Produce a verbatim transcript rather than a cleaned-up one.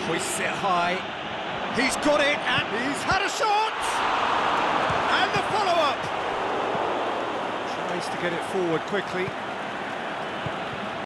Hoists it high. He's got it, and he's had a shot! And the follow-up! Tries to get it forward quickly.